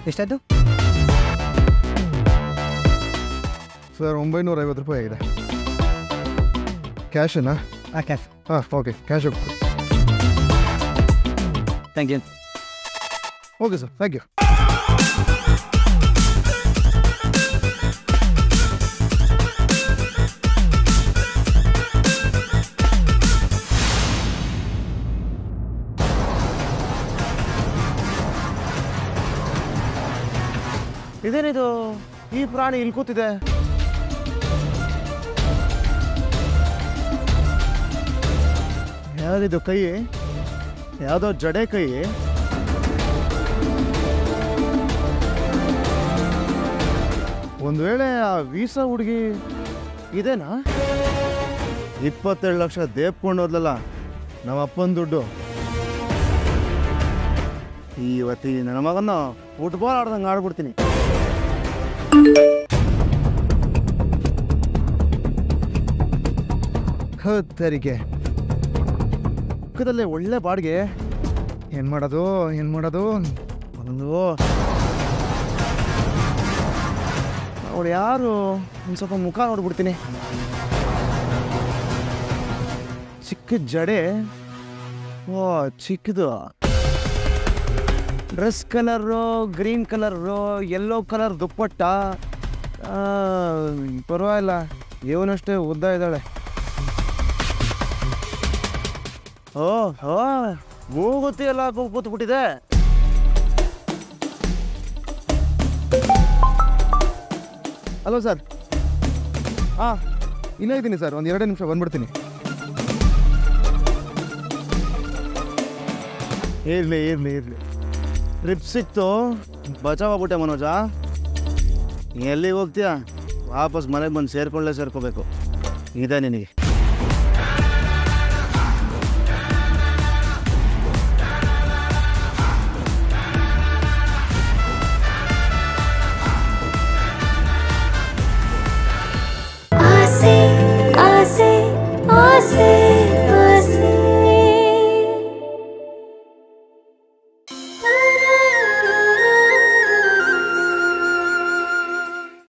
ಎಷ್ಟಾಯ್ತು ಸರ್? 950 ರೂಪಾಯಿ ಆಗಿದೆ. ಕ್ಯಾಶನಾ? ಕ್ಯಾಶ್. ಓಕೆ, ಕ್ಯಾಶ್ ಹೋಗ್ತೀವಿ. Thank you. Okay sir, thank you. ಇದೇನಿದು? ಈ ಪ್ರಾಣಿ ಇಲ್ಲಿ ಕೂತಿದೆ. ಯಾರಿದು ಕೈ? ಯಾವುದೋ ಜಡೆ ಕೈ. ಒಂದು ವೇಳೆ ಆ ವೀಸಾ ಹುಡುಗಿ ಇದೇನಾ? 27 ಲಕ್ಷ ದೇಪ್ಕೊಂಡು ಹೋದ್ಲಲ್ಲ ನಮ್ಮ ಅಪ್ಪನ ದುಡ್ಡು. ಇವತ್ತಿ ನನ್ನ ಮಗನ ಫುಟ್ಬಾಲ್ ಆಡ್ದಂಗೆ ಆಡ್ಬಿಡ್ತೀನಿ. ತೆರಿಗೆ ಪಕ್ಕದಲ್ಲೇ ಒಳ್ಳೆ ಬಾಡಿಗೆ. ಏನು ಮಾಡೋದು? ಒಂದು ಅವಳು ಯಾರು? ಒಂದು ಸ್ವಲ್ಪ ಮುಖ ನೋಡ್ಬಿಡ್ತೀನಿ. ಚಿಕ್ಕ ಜಡೆ. ಓ, ಚಿಕ್ಕದು. Dress colour green colour, yellow colour ದುಪ್ಪಟ್ಟ. ಪರವಾಗಿಲ್ಲ, ಇವನಷ್ಟೇ ಉದ್ದ ಇದ್ದಾಳೆ. ಮೂಗುತ್ತಿ ಎಲ್ಲ ಕೂತ್ಬಿಟ್ಟಿದೆ. Hello sir. ಇನ್ನೂ ಇದ್ದೀನಿ ಸರ್, ಒಂದು 2 ನಿಮಿಷ ಬಂದ್ಬಿಡ್ತೀನಿ. ಇರಲಿ ಟ್ರಿಪ್ ಸಿಕ್ತು, ಬಚಾವಾಗ್ಬಿಟ್ಟೆ ಮನೋಜ. ಎಲ್ಲಿಗೆ ಹೋಗ್ತೀಯಾ? ವಾಪಸ್ ಮನೆಗೆ ಬಂದು ಸೇರ್ಕೋಬೇಕು. ಇದೆ ನಿನಗೆ. आसे आसे आसे